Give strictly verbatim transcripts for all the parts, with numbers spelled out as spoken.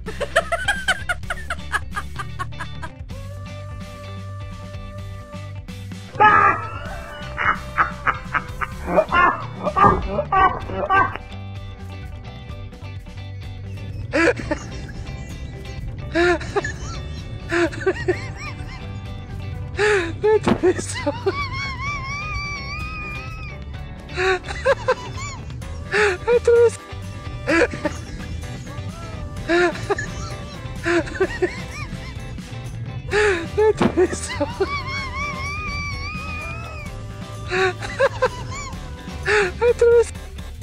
That is so... That is... That is so... That is...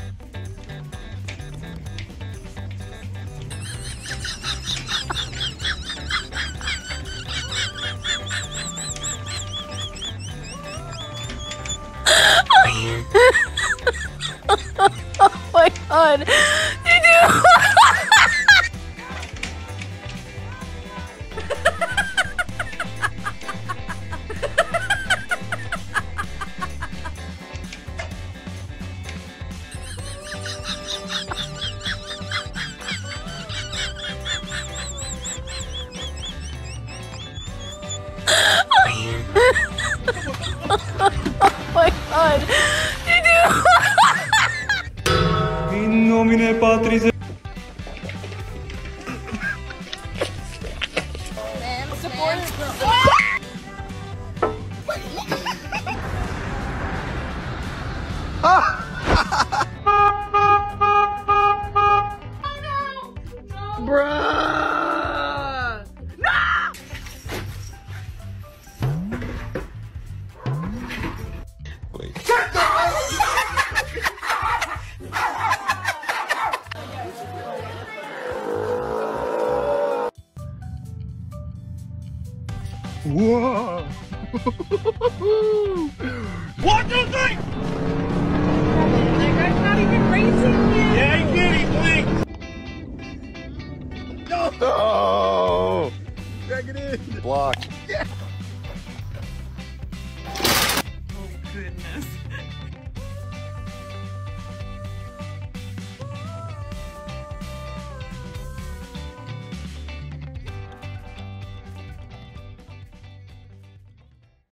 Oh my god! Did you? Oh my god! Did you? In nomine Patris et Bruh! No! Wait. Whoa! What do you think? That guy's not even racing yet. Yeah, he did, he blinked. No! Oh! Drag it in. Block. Yeah.